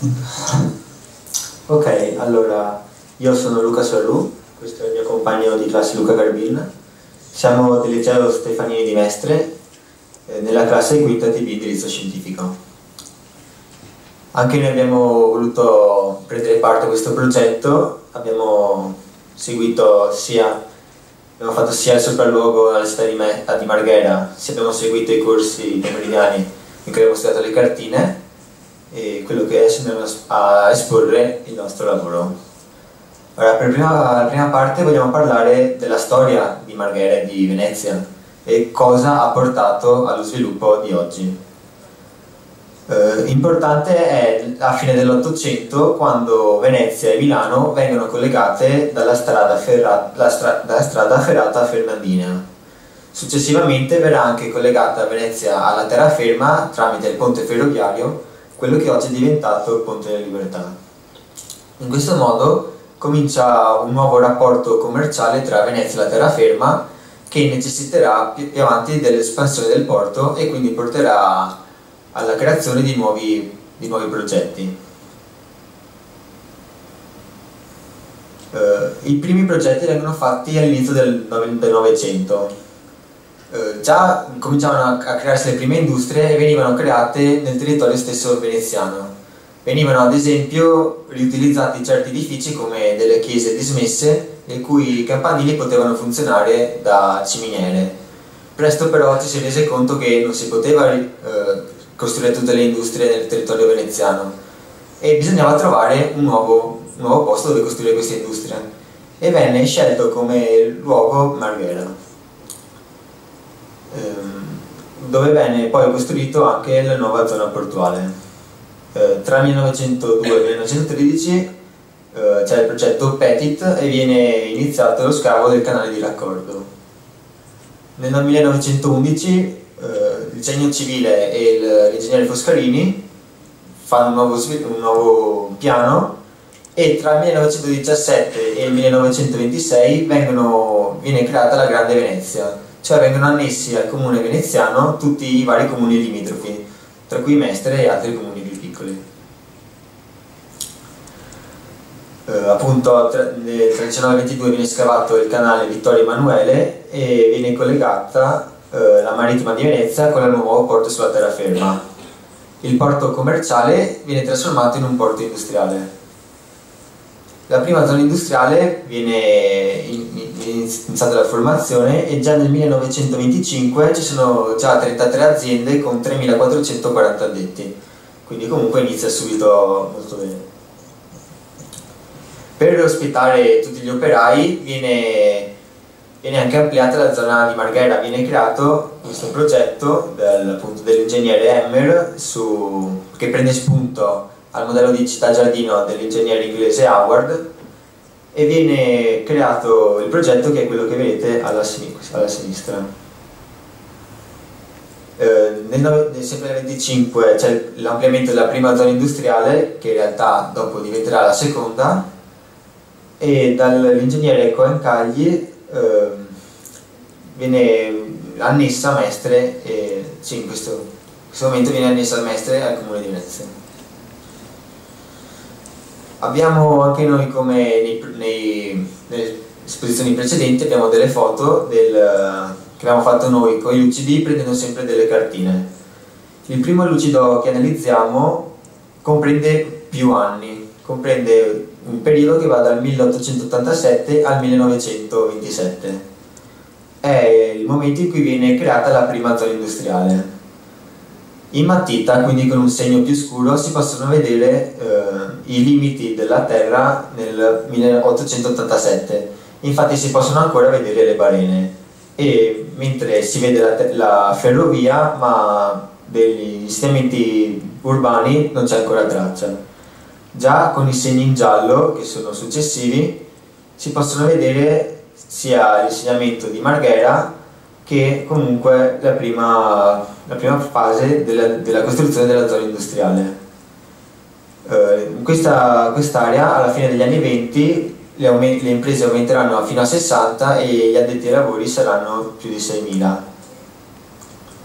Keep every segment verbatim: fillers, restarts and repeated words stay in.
Ok, allora io sono Luca Sorlu, questo è il mio compagno di classe Luca Garbin. Siamo del liceo Stefanini di Mestre, eh, nella classe quinta T B indirizzo scientifico. Anche noi abbiamo voluto prendere parte a questo progetto, abbiamo seguito sia, abbiamo fatto sia il sopralluogo alla città di, Me, di Marghera, sia abbiamo seguito i corsi pomeridiani in cui abbiamo studiato le cartine e quello che adesso andiamo a esporre il nostro lavoro. Ora, per prima, la prima parte vogliamo parlare della storia di Marghera e di Venezia e cosa ha portato allo sviluppo di oggi. Eh, importante è la fine dell'Ottocento, quando Venezia e Milano vengono collegate dalla strada, ferra, la stra, dalla strada ferrata fernandina. Successivamente verrà anche collegata Venezia alla terraferma tramite il ponte ferroviario, quello che oggi è diventato il Ponte della Libertà. In questo modo comincia un nuovo rapporto commerciale tra Venezia e la terraferma, che necessiterà più avanti dell'espansione del porto e quindi porterà alla creazione di nuovi, di nuovi progetti. Uh, I primi progetti vengono fatti all'inizio del Novecento. Uh, già cominciavano a, a crearsi le prime industrie e venivano create nel territorio stesso veneziano. Venivano ad esempio riutilizzati certi edifici come delle chiese dismesse, le cui campanili potevano funzionare da ciminiere. Presto però ci si è rese conto che non si poteva uh, costruire tutte le industrie nel territorio veneziano e bisognava trovare un nuovo, un nuovo posto dove costruire queste industrie, e venne scelto come luogo Marghera, ehm, dove venne poi costruito anche la nuova zona portuale. Eh, tra il millenovecentodue e il millenovecentotredici eh, c'è il progetto Petit e viene iniziato lo scavo del canale di raccordo. Nel millenovecentoundici Uh, il Genio Civile e l'ingegnere Foscarini fanno un nuovo, un nuovo piano, e tra il millenovecentodiciassette e il millenovecentoventisei vengono, viene creata la Grande Venezia, cioè vengono annessi al comune veneziano tutti i vari comuni limitrofi, tra cui Mestre e altri comuni più piccoli. Uh, appunto tra, nel millenovecentoventidue viene scavato il canale Vittorio Emanuele e viene collegata la marittima di Venezia con il nuovo porto sulla terraferma. Il porto commerciale viene trasformato in un porto industriale. La prima zona industriale viene iniziata la formazione e già nel millenovecentoventicinque ci sono già trentatré aziende con tremilaquattrocentoquaranta addetti, quindi comunque inizia subito molto bene. Per ospitare tutti gli operai viene Viene anche ampliata la zona di Marghera, viene creato questo progetto del, dell'ingegnere Emmer su, che prende spunto al modello di città giardino dell'ingegnere inglese Howard, e viene creato il progetto che è quello che vedete alla, sinistra. Alla sinistra. Eh, nel, nel venticinque c'è l'ampliamento della prima zona industriale, che in realtà dopo diventerà la seconda, e dall'ingegnere Coencagli Uh, viene annessa a Mestre, e, sì, in questo, in questo momento viene annessa a Mestre al comune di Venezia. Abbiamo anche noi, come nei, nei, nelle esposizioni precedenti, abbiamo delle foto del, che abbiamo fatto noi con i lucidi prendendo sempre delle cartine. Il primo lucido che analizziamo comprende più anni, comprende un periodo che va dal milleottocentottantasette al millenovecentoventisette. È il momento in cui viene creata la prima zona industriale. In matita, quindi con un segno più scuro, si possono vedere eh, i limiti della terra nel milleottocentottantasette. Infatti si possono ancora vedere le barene, e mentre si vede la, la ferrovia, ma degli insediamenti urbani non c'è ancora traccia. Già con i segni in giallo, che sono successivi, si possono vedere sia l'insediamento di Marghera che comunque la prima, la prima fase della, della costruzione della zona industriale. Eh, in questa quest'area, alla fine degli anni venti, le, le imprese aumenteranno fino a sessanta e gli addetti ai lavori saranno più di seimila.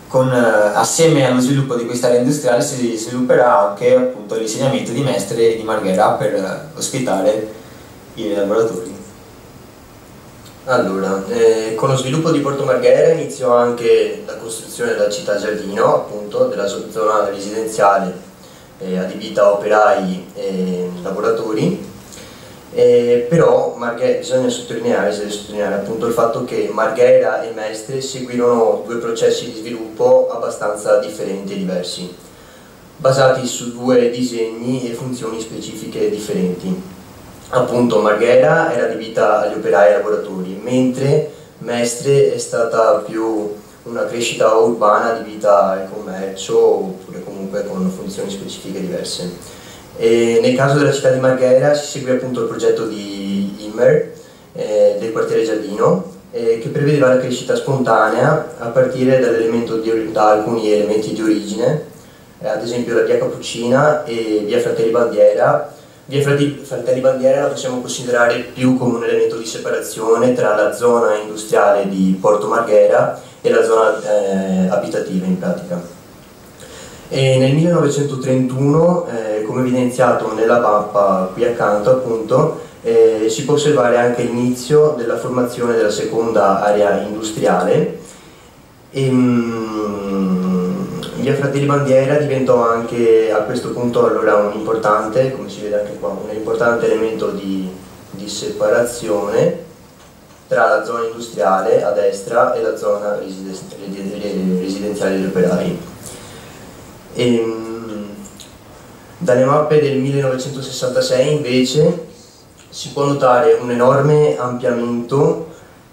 con, assieme allo sviluppo di quest'area industriale si svilupperà anche appunto l'insegnamento di Mestre di Marghera per ospitare i lavoratori. Allora, eh, con lo sviluppo di Porto Marghera iniziò anche la costruzione della città giardino, appunto, della zona residenziale eh, adibita a operai e lavoratori. Eh, però Marghera, bisogna sottolineare, si deve sottolineare appunto il fatto che Marghera e Mestre seguirono due processi di sviluppo abbastanza differenti e diversi, basati su due disegni e funzioni specifiche differenti. Appunto Marghera era adibita agli operai e ai lavoratori, mentre Mestre è stata più una crescita urbana adibita al commercio oppure comunque con funzioni specifiche diverse. E nel caso della città di Marghera si segue appunto il progetto di Immer eh, del quartiere Giardino eh, che prevedeva la crescita spontanea a partire di, da alcuni elementi di origine, eh, ad esempio la via Cappuccina e via Fratelli Bandiera. Via Fratelli Bandiera la possiamo considerare più come un elemento di separazione tra la zona industriale di Porto Marghera e la zona eh, abitativa in pratica. E nel millenovecentotrentuno, eh, come evidenziato nella mappa qui accanto, appunto, eh, si può osservare anche l'inizio della formazione della seconda area industriale. E, mm, via Fratelli Bandiera diventò anche a questo punto allora un importante, come si vede anche qua, un importante elemento di, di separazione tra la zona industriale a destra e la zona residenziale degli operai. E, dalle mappe del millenovecentosessantasei invece si può notare un enorme ampliamento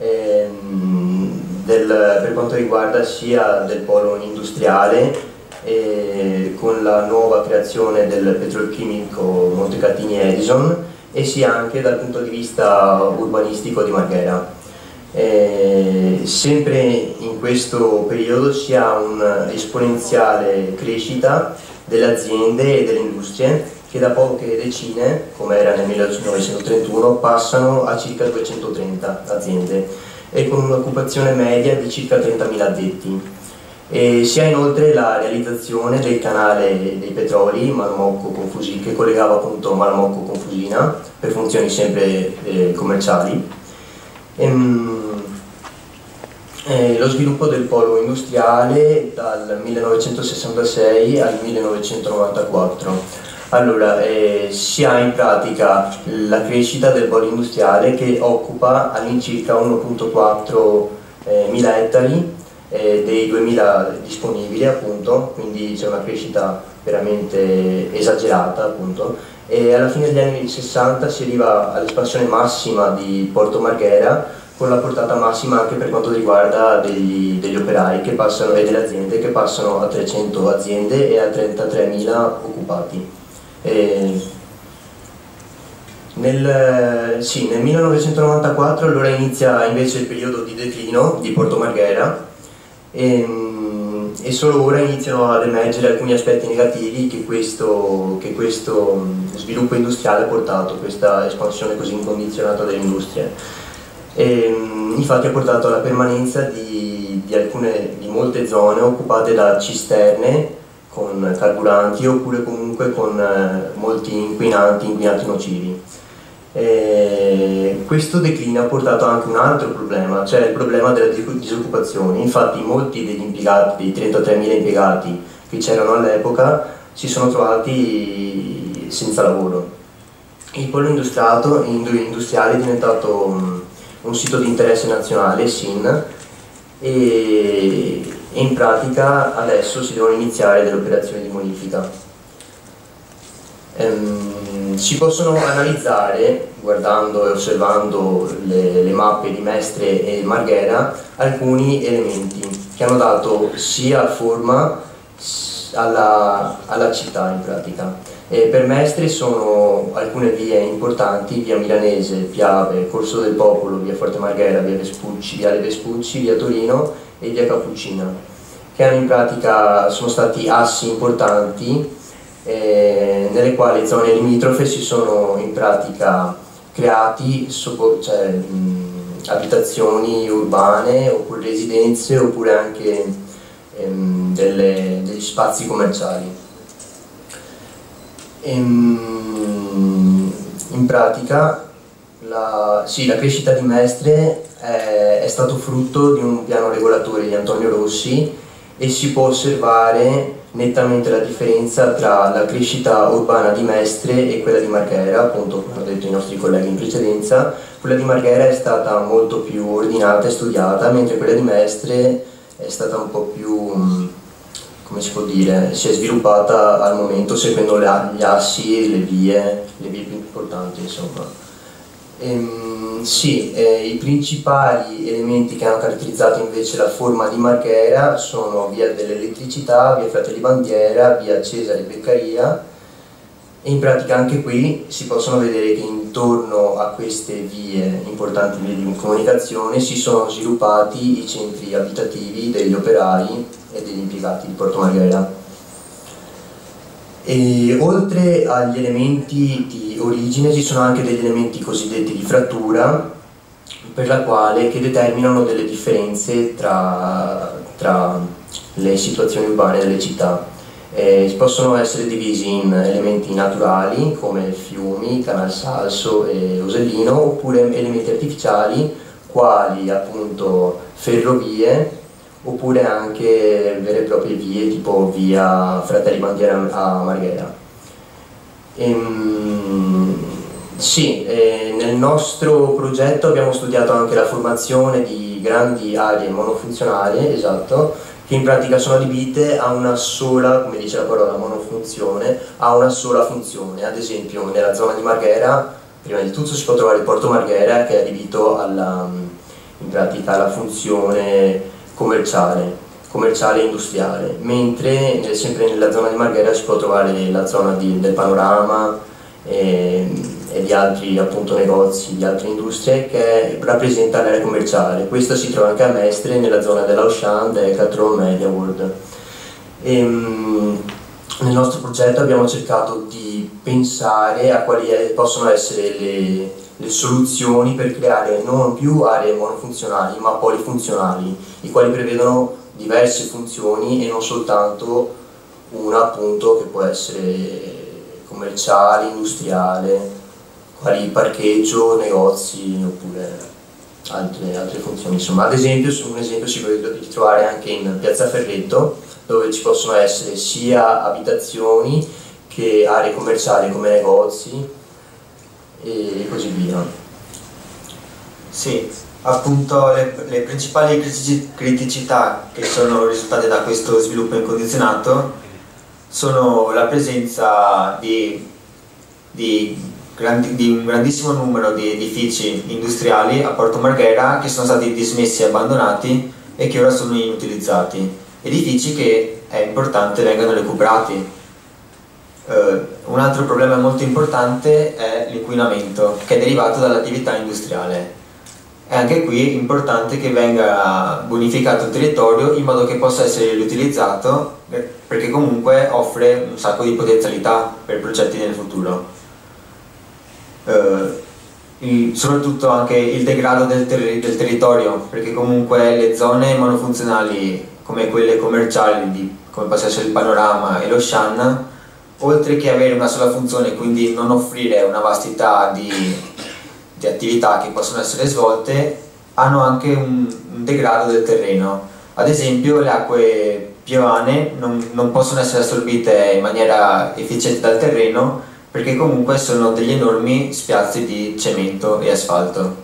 ehm, del, per quanto riguarda sia del polo industriale eh, con la nuova creazione del petrolchimico Montecatini Edison e sia anche dal punto di vista urbanistico di Marghera. Eh, sempre in questo periodo si ha un'esponenziale crescita delle aziende e delle industrie che da poche decine, come era nel millenovecentotrentuno, passano a circa duecentotrenta aziende e con un'occupazione media di circa trentamila addetti. E si ha inoltre la realizzazione del canale dei petroli Malamocco-Confusina, che collegava appunto Malamocco con Fusina per funzioni sempre eh, commerciali. Ehm, eh, lo sviluppo del polo industriale dal millenovecentosessantasei al millenovecentonovantaquattro. Allora, eh, si ha in pratica la crescita del polo industriale che occupa all'incirca uno virgola quattro eh, mila ettari eh, dei duemila disponibili, appunto, quindi c'è una crescita veramente esagerata, appunto. E alla fine degli anni sessanta si arriva all'espansione massima di Porto Marghera, con la portata massima anche per quanto riguarda degli, degli operai che passano, e delle aziende che passano a trecento aziende e a trentatremila occupati. E nel, sì, nel millenovecentonovantaquattro allora inizia invece il periodo di declino di Porto Marghera e, e solo ora iniziano ad emergere alcuni aspetti negativi che questo, che questo sviluppo industriale ha portato, questa espansione così incondizionata delle industrie. E, infatti ha portato alla permanenza di, di, alcune, di molte zone occupate da cisterne con carburanti oppure comunque con eh, molti inquinanti, inquinanti nocivi. E questo declino ha portato anche un altro problema, cioè il problema della disoccupazione. Infatti molti degli impiegati, dei trentatremila impiegati che c'erano all'epoca, si sono trovati senza lavoro. Il polo industriale è diventato um, un sito di interesse nazionale, S I N, e in pratica adesso si devono iniziare delle operazioni di bonifica. Ehm, si possono analizzare, guardando e osservando le, le mappe di Mestre e Marghera, alcuni elementi che hanno dato sia forma alla, alla città in pratica. E per Mestre sono alcune vie importanti: via Milanese, Piave, Corso del Popolo, via Forte Marghera, via Vespucci, viale Vespucci, via Torino e via Cappuccina, che hanno in pratica, sono stati assi importanti eh, nelle quali zone limitrofe si sono in pratica creati cioè, mh, abitazioni urbane oppure residenze oppure anche ehm, delle, degli spazi commerciali. Ehm, in pratica la, sì, la crescita di Mestre è, è stato frutto di un piano regolatore di Antonio Rossi e si può osservare nettamente la differenza tra la crescita urbana di Mestre e quella di Marghera, appunto come hanno detto i nostri colleghi in precedenza. Quella di Marghera è stata molto più ordinata e studiata, mentre quella di Mestre è stata un po' più, come si può dire, si è sviluppata al momento seguendo gli assi, le vie, le vie più importanti, insomma. Ehm, sì, eh, i principali elementi che hanno caratterizzato invece la forma di Marghera sono via dell'Elettricità, via Fratelli Bandiera, via Cesare Beccaria, e in pratica anche qui si possono vedere che intorno a queste vie, importanti vie di comunicazione, si sono sviluppati i centri abitativi degli operai e degli impiegati di Porto Marghera. E oltre agli elementi di origine ci sono anche degli elementi cosiddetti di frattura, per la quale che determinano delle differenze tra, tra le situazioni urbane delle città. Eh, possono essere divisi in elementi naturali come fiumi, Canal Salso e Osellino, oppure elementi artificiali quali appunto ferrovie, oppure anche vere e proprie vie tipo via Fratelli Bandiera a Marghera. Ehm, sì, eh, nel nostro progetto abbiamo studiato anche la formazione di grandi aree monofunzionali, esatto, che in pratica sono adibite a una sola, come dice la parola monofunzione, a una sola funzione. Ad esempio nella zona di Marghera, prima di tutto si può trovare il Porto Marghera, che è adibito alla, in pratica alla funzione commerciale, commerciale e industriale, mentre sempre nella zona di Marghera si può trovare la zona di, del panorama e, e di altri appunto negozi, di altre industrie che rappresenta l'area commerciale. Questa si trova anche a Mestre nella zona dell'Auchan, Decathlon, MediaWorld. E, nel nostro progetto abbiamo cercato di pensare a quali possono essere le, le soluzioni per creare non più aree monofunzionali ma polifunzionali, i quali prevedono diverse funzioni e non soltanto una appunto che può essere commerciale, industriale, quali parcheggio, negozi oppure altre, altre funzioni. Insomma, ad esempio, un esempio si può ritrovare anche in Piazza Ferretto, dove ci possono essere sia abitazioni che aree commerciali come negozi e così via. Sì, appunto le, le principali criticità che sono risultate da questo sviluppo incondizionato sono la presenza di, di, grandi, di un grandissimo numero di edifici industriali a Porto Marghera che sono stati dismessi e abbandonati e che ora sono inutilizzati, edifici che è importante vengano recuperati. Uh, un altro problema molto importante è l'inquinamento che è derivato dall'attività industriale. È anche qui importante che venga bonificato il territorio in modo che possa essere riutilizzato, perché comunque offre un sacco di potenzialità per progetti nel futuro. Uh, il, soprattutto anche il degrado del, ter del territorio, perché comunque le zone monofunzionali come quelle commerciali, di, come possa essere il panorama e lo Shan, oltre che avere una sola funzione e quindi non offrire una vastità di, di attività che possono essere svolte, hanno anche un, un degrado del terreno. Ad esempio le acque piovane non, non possono essere assorbite in maniera efficiente dal terreno perché comunque sono degli enormi spiazzi di cemento e asfalto.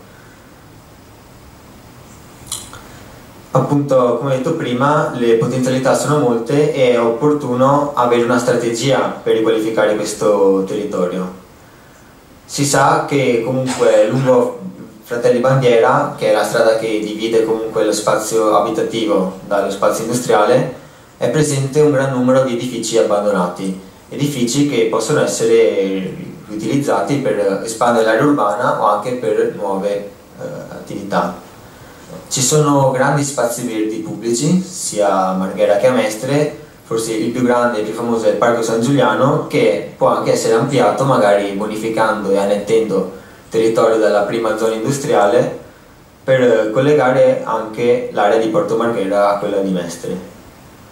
Appunto, come detto prima, le potenzialità sono molte e è opportuno avere una strategia per riqualificare questo territorio. Si sa che comunque lungo Fratelli Bandiera, che è la strada che divide comunque lo spazio abitativo dallo spazio industriale, è presente un gran numero di edifici abbandonati, edifici che possono essere riutilizzati per espandere l'area urbana o anche per nuove eh, attività. Ci sono grandi spazi verdi pubblici, sia a Marghera che a Mestre. Forse il più grande e più famoso è il Parco San Giuliano, che può anche essere ampliato, magari bonificando e annettendo territorio dalla prima zona industriale, per collegare anche l'area di Porto Marghera a quella di Mestre.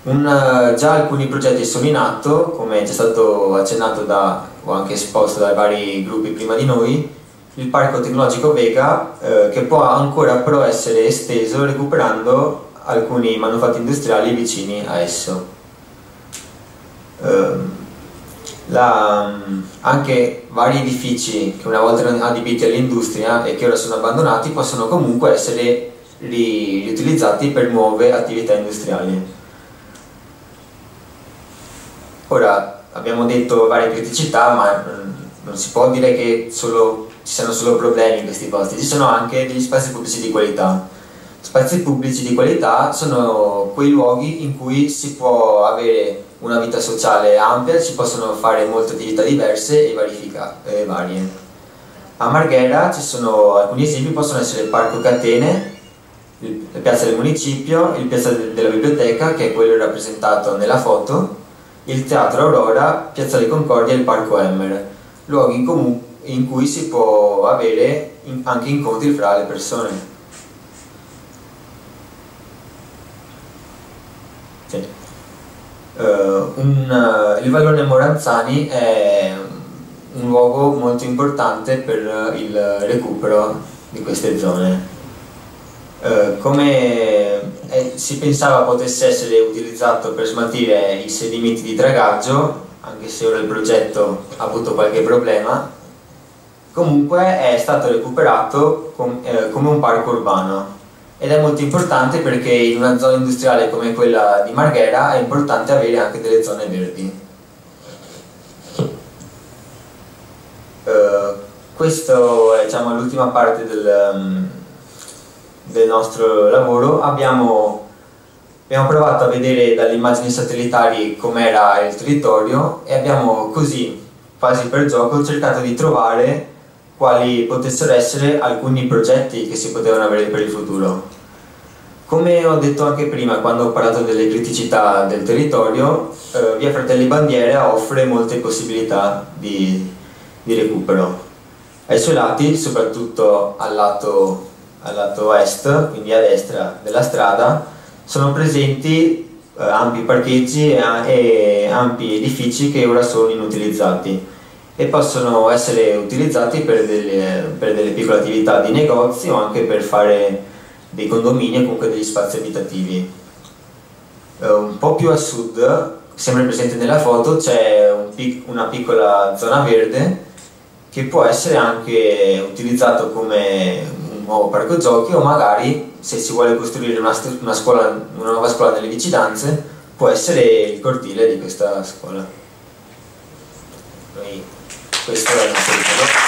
Un, già alcuni progetti sono in atto, come è già stato accennato da, o anche esposto dai vari gruppi prima di noi, il Parco Tecnologico Vega, eh, che può ancora però essere esteso recuperando alcuni manufatti industriali vicini a esso. Eh, la, anche vari edifici che una volta erano adibiti all'industria e che ora sono abbandonati possono comunque essere ri, riutilizzati per nuove attività industriali. Ora, abbiamo detto varie criticità, ma non si può dire che solo, ci siano solo problemi in questi posti, ci sono anche degli spazi pubblici di qualità. Spazi pubblici di qualità sono quei luoghi in cui si può avere una vita sociale ampia, si possono fare molte attività diverse e, e varie. A Marghera ci sono alcuni esempi, possono essere il Parco Catene, la piazza del municipio, il piazza della biblioteca, che è quello rappresentato nella foto, il Teatro Aurora, Piazzale Concordia e il Parco Emmer, luoghi in, in cui si può avere in, anche incontri fra le persone. Sì. Uh, un, uh, il Vallone Moranzani è un luogo molto importante per il recupero di queste zone. Uh, come eh, si pensava potesse essere utilizzato per smaltire i sedimenti di dragaggio, anche se ora il progetto ha avuto qualche problema, comunque è stato recuperato com eh, come un parco urbano, ed è molto importante perché in una zona industriale come quella di Marghera è importante avere anche delle zone verdi. Uh, questo è, diciamo, l'ultima parte del, um, del nostro lavoro. Abbiamo, abbiamo provato a vedere dalle immagini satellitari com'era il territorio e abbiamo così, quasi per gioco, cercato di trovare quali potessero essere alcuni progetti che si potevano avere per il futuro. Come ho detto anche prima, quando ho parlato delle criticità del territorio, eh, Via Fratelli Bandiera offre molte possibilità di, di recupero. Ai suoi lati, soprattutto al lato, al lato est, quindi a destra della strada, sono presenti eh, ampi parcheggi e, e ampi edifici che ora sono inutilizzati e possono essere utilizzati per delle, per delle piccole attività di negozi o anche per fare dei condomini o comunque degli spazi abitativi. Uh, un po' più a sud, sempre presente nella foto, c'è un pic una piccola zona verde che può essere anche utilizzato come un nuovo parco giochi, o magari, se si vuole costruire una, una, scuola, una nuova scuola nelle vicinanze, può essere il cortile di questa scuola. Noi, questo è il nostro ricordo.